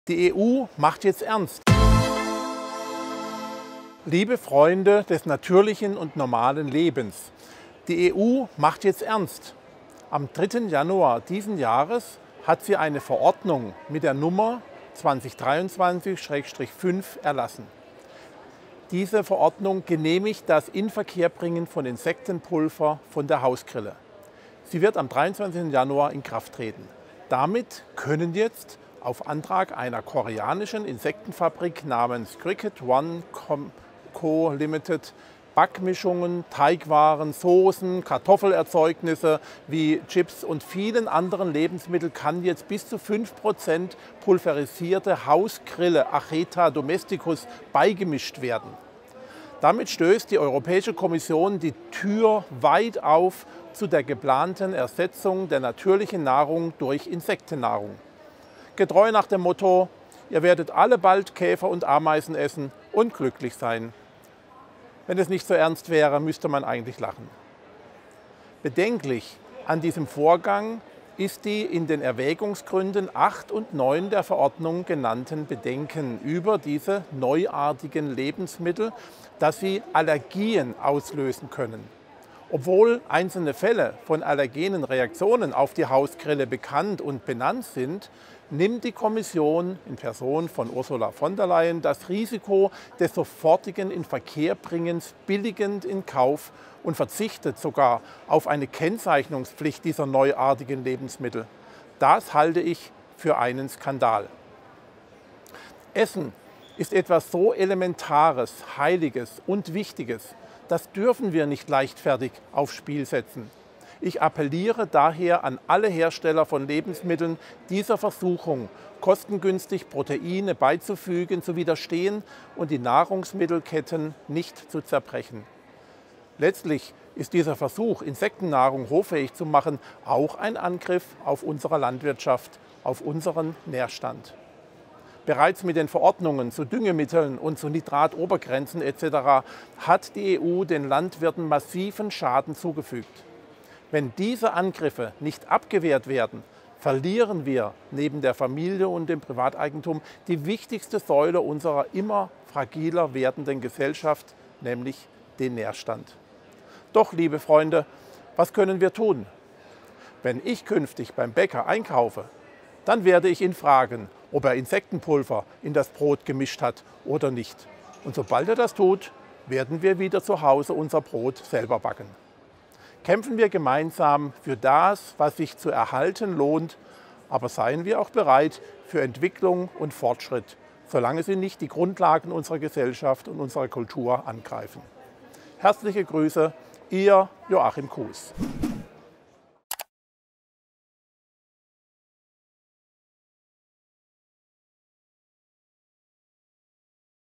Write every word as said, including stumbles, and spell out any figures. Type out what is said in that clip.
Die E U macht jetzt ernst. Liebe Freunde des natürlichen und normalen Lebens, die E U macht jetzt ernst. Am dritten Januar diesen Jahres hat sie eine Verordnung mit der Nummer zweitausenddreiundzwanzig fünf erlassen. Diese Verordnung genehmigt das Inverkehrbringen von Insektenpulver von der Hausgrille. Sie wird am dreiundzwanzigsten Januar in Kraft treten. Damit können jetzt auf Antrag einer koreanischen Insektenfabrik namens Cricket One Co. Limited Backmischungen, Teigwaren, Soßen, Kartoffelerzeugnisse wie Chips und vielen anderen Lebensmitteln kann jetzt bis zu fünf Prozent pulverisierte Hausgrille Acheta domesticus beigemischt werden. Damit stößt die Europäische Kommission die Tür weit auf zu der geplanten Ersetzung der natürlichen Nahrung durch Insektennahrung. Getreu nach dem Motto, ihr werdet alle bald Käfer und Ameisen essen und glücklich sein. Wenn es nicht so ernst wäre, müsste man eigentlich lachen. Bedenklich an diesem Vorgang ist die in den Erwägungsgründen acht und neun der Verordnung genannten Bedenken über diese neuartigen Lebensmittel, dass sie Allergien auslösen können. Obwohl einzelne Fälle von allergenen Reaktionen auf die Hausgrille bekannt und benannt sind, nimmt die Kommission in Person von Ursula von der Leyen das Risiko des sofortigen Inverkehrbringens billigend in Kauf und verzichtet sogar auf eine Kennzeichnungspflicht dieser neuartigen Lebensmittel. Das halte ich für einen Skandal. Essen ist etwas so Elementares, Heiliges und Wichtiges. Das dürfen wir nicht leichtfertig aufs Spiel setzen. Ich appelliere daher an alle Hersteller von Lebensmitteln, dieser Versuchung, kostengünstig Proteine beizufügen, zu widerstehen und die Nahrungsmittelketten nicht zu zerbrechen. Letztlich ist dieser Versuch, Insektennahrung hoffähig zu machen, auch ein Angriff auf unsere Landwirtschaft, auf unseren Nährstand. Bereits mit den Verordnungen zu Düngemitteln und zu Nitratobergrenzen et cetera hat die E U den Landwirten massiven Schaden zugefügt. Wenn diese Angriffe nicht abgewehrt werden, verlieren wir neben der Familie und dem Privateigentum die wichtigste Säule unserer immer fragiler werdenden Gesellschaft, nämlich den Nährstand. Doch, liebe Freunde, was können wir tun? Wenn ich künftig beim Bäcker einkaufe, dann werde ich ihn fragen, ob er Insektenpulver in das Brot gemischt hat oder nicht. Und sobald er das tut, werden wir wieder zu Hause unser Brot selber backen. Kämpfen wir gemeinsam für das, was sich zu erhalten lohnt, aber seien wir auch bereit für Entwicklung und Fortschritt, solange sie nicht die Grundlagen unserer Gesellschaft und unserer Kultur angreifen. Herzliche Grüße, Ihr Joachim Kuhs.